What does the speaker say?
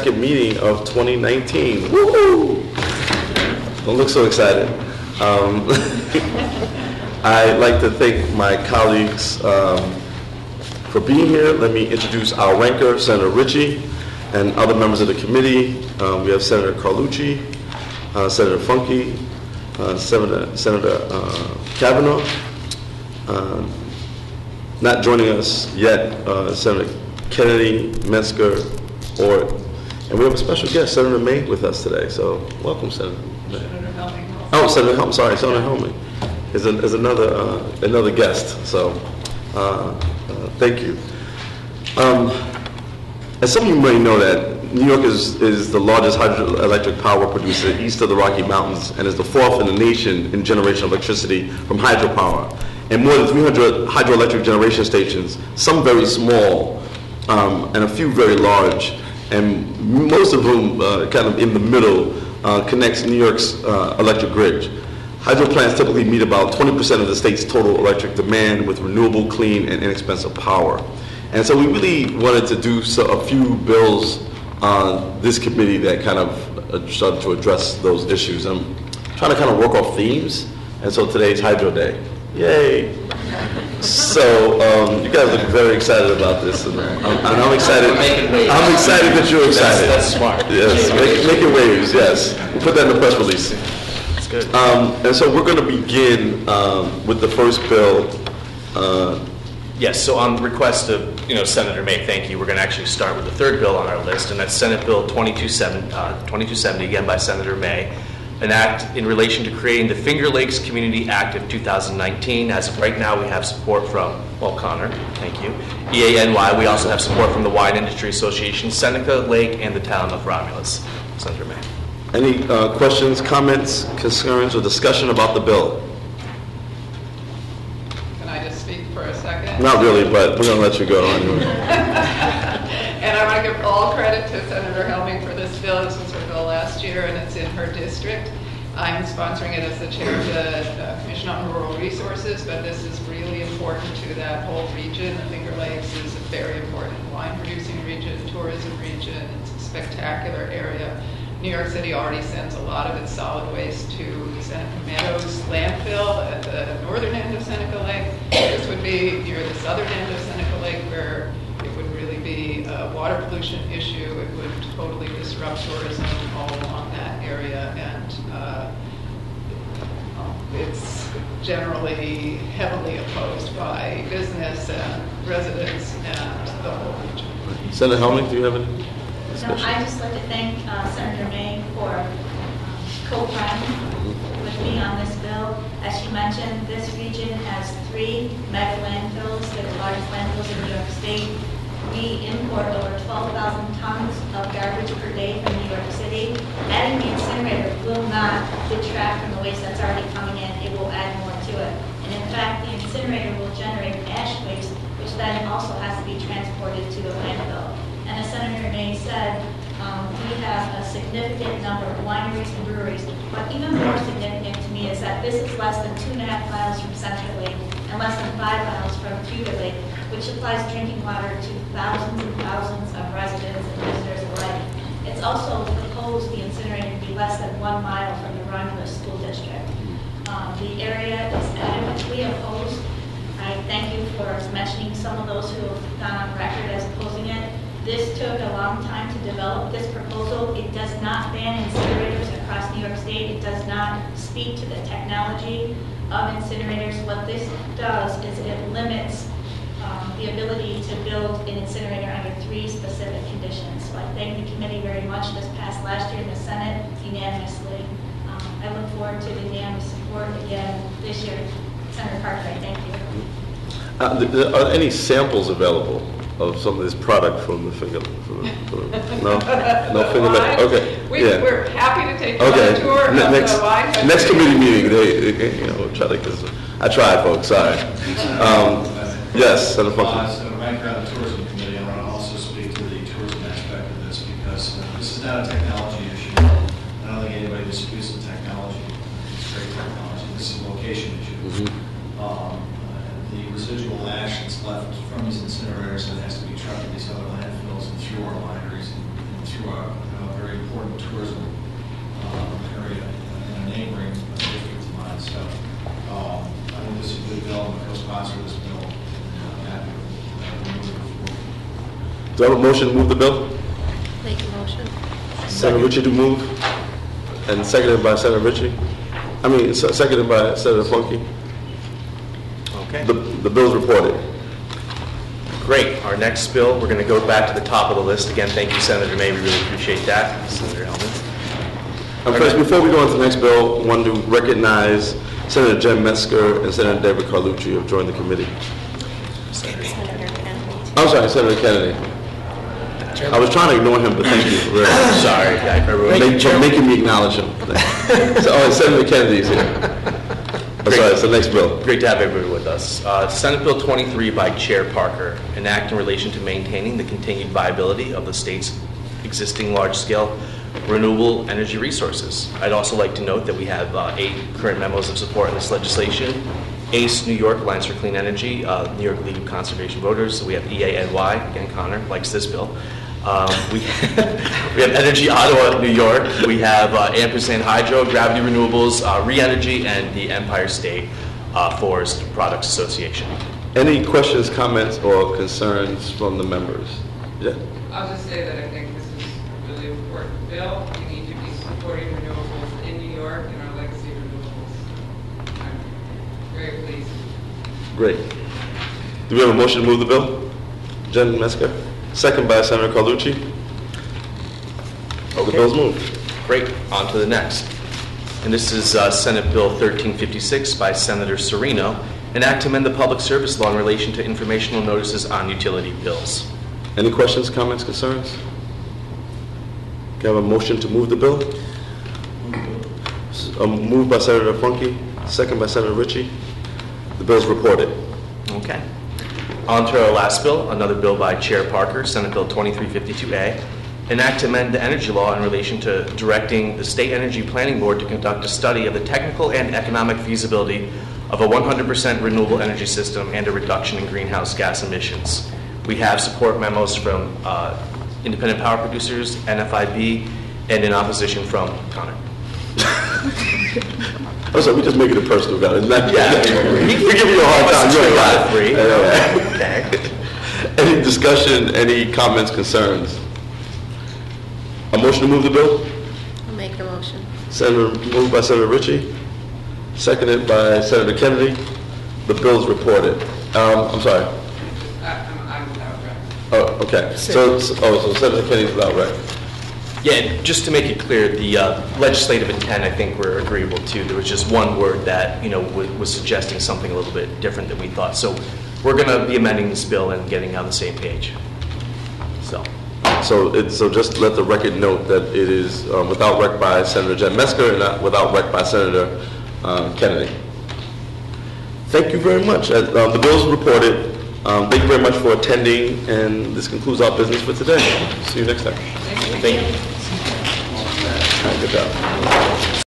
Meeting of 2019. Woo-hoo! Don't look so excited. I'd like to thank my colleagues for being here. Let me introduce our ranker, Senator Ritchie, and other members of the committee. We have Senator Carlucci, Senator Funke, Senator Kavanaugh. Not joining us yet, Senator Kennedy, Metzger, Ort, and we have a special guest, Senator May, with us today. So, welcome, Senator May. Senator Helming. Oh, Senator Helming. Sorry, Senator Helming is another guest. So, thank you. As some of you may know, that New York is the largest hydroelectric power producer east of the Rocky Mountains, and is the fourth in the nation in generation of electricity from hydropower. And more than 300 hydroelectric generation stations, some very small, and a few very large, and most of whom kind of in the middle connects New York's electric grid. Hydro plants typically meet about 20% of the state's total electric demand with renewable, clean, and inexpensive power. And so we really wanted to do a few bills on this committee that kind of started to address those issues. I'm trying to kind of work off themes, and so today's Hydro Day. Yay! So you guys look very excited about this, and I'm excited. I'm excited that you're excited. That's smart. Yes, making waves. Yes, we'll put that in the press release. That's good. And so we're going to begin with the first bill. Yes. So on request of Senator May, thank you. We're going to actually start with the third bill on our list, and that's Senate Bill 2270, again by Senator May. An act in relation to creating the Finger Lakes Community Act of 2019. As of right now, we have support from, well, Connor, thank you, EANY. We also have support from the Wine Industry Association, Seneca Lake, and the town of Romulus. Senator May. Any questions, comments, concerns, or discussion about the bill? Can I just speak for a second? Not really, but we're going to let you go. And I want to give all credit to Senator Helming for this bill. This was her bill last year, and it's in her district. I'm sponsoring it as the chair of the Commission on Rural Resources, but this is really important to that whole region. The Finger Lakes is a very important wine-producing region, tourism region. It's a spectacular area. New York City already sends a lot of its solid waste to Seneca Meadows landfill at the northern end of Seneca Lake. This would be near the southern end of Seneca Lake, where it would really be a water pollution issue. It would totally disrupt tourism all along that area, and it's generally heavily opposed by business and residents and the whole region. Senator Helming, do you have any discussion? No, I'd just like to thank Senator May for co-signing with me on this bill. As she mentioned, this region has 3 mega landfills. They're the largest landfills in New York State. We import over 12,000 tons of garbage per day from New York City. Adding the incinerator will not detract from the waste that's already coming in. It will add more to it. And in fact, the incinerator will generate ash waste, which then also has to be transported to the landfill. And as Senator May said, we have a significant number of wineries and breweries. But even more significant to me is that this is less than 2.5 miles from Central Lake and less than 5 miles from Tudor Lake, which supplies drinking water to thousands and thousands of residents and visitors alike. It's also proposed the incinerator to be less than 1 mile from the Romulus School District. The area is adamantly opposed. I thank you for mentioning some of those who have gone on record as opposing it. This took a long time to develop this proposal. It does not ban incinerators across New York State. It does not speak to the technology of incinerators. What this does is it limits the ability to build an incinerator under 3 specific conditions. So I thank the committee very much. This passed last year in the Senate unanimously. I look forward to the unanimous support again this year. Senator Parker, I thank you. Are any samples available of some of this product from the Finger? No Finger Lake. Okay. We're happy to take you on a tour of the wine country. Next committee meeting, they try to. I tried, folks. Sorry. Yes, Senator Funke. So, ranker on the tourism committee, I want to also speak to the tourism aspect of this, because this is not a technology issue. I don't think anybody disputes the technology. It's great technology. This is a location issue. The residual ash that's left from these incinerators that has to be trucked to these other landfills and through our wineries and to a very important tourism area in a neighboring district of mine. So I think this is a good bill. I'm a co-sponsor of this bill. I'm happy with moving forward. Do I have a motion to move the bill? Make a motion. Senator Ritchie to move, and seconded by Senator Ritchie. Seconded by Senator Funky. Okay. The bill's reported. Great. Our next bill, we're going to go back to the top of the list. Again, thank you, Senator May. We really appreciate that. Senator Hellman. First, before we go on to the next bill, I want to recognize Senator Jen Metzger and Senator David Carlucci who have joined the committee. Senator Kennedy. I'm sorry, Senator Kennedy. I was trying to ignore him, but thank you. Really. Sorry, For making me acknowledge him. Senator Kennedy is here. Sorry, it's the next bill. Great to have everybody with us. Senate Bill 23 by Chair Parker, an act in relation to maintaining the continued viability of the state's existing large-scale renewable energy resources. I'd also like to note that we have 8 current memos of support in this legislation. ACE, New York, Alliance for Clean Energy, New York League of Conservation Voters. So we have EANY, again, Connor likes this bill. We have Energy Ottawa, New York. We have Ampersand Hydro, Gravity Renewables, Re-Energy, and the Empire State Forest Products Association. Any questions, comments, or concerns from the members? Yeah. I'll just say that I think this is a really important bill. We need to be supporting renewables in New York and our legacy renewables. I'm very pleased. Great. Do we have a motion to move the bill? Jen Metzger. Second by Senator Carlucci. The bill's moved. Great. On to the next. And this is Senate Bill 1356 by Senator Serino, an act to amend the public service law in relation to informational notices on utility bills. Any questions, comments, concerns? Can I have a motion to move the bill? Moved by Senator Funky, second by Senator Ritchie. The bill's reported. Okay. On to our last bill, another bill by Chair Parker, Senate Bill 2352A, an act to amend the energy law in relation to directing the State Energy Planning Board to conduct a study of the technical and economic feasibility of a 100% renewable energy system and a reduction in greenhouse gas emissions. We have support memos from independent power producers, NFIB, and in opposition from Connor. Oh, so we just make it a personal guy. Yeah. We give you a hard time. You're right. 2 out of 3. Okay. Any discussion, any comments, concerns? A motion to move the bill? I'll make a motion. Moved by Senator Ritchie, seconded by Senator Kennedy. The bill's reported. I'm sorry. I'm without rep. Oh, okay. So Senator Kennedy's without rec. Yeah, just to make it clear, the legislative intent, I think we're agreeable to. There was just one word that, was suggesting something a little bit different than we thought. So we're going to be amending this bill and getting on the same page. So just let the record note that it is without rec by Senator Jen Metzger and not without rec by Senator Kennedy. Thank you very much. The bill's reported. Thank you very much for attending, and this concludes our business for today. See you next time. Thank you. Good job.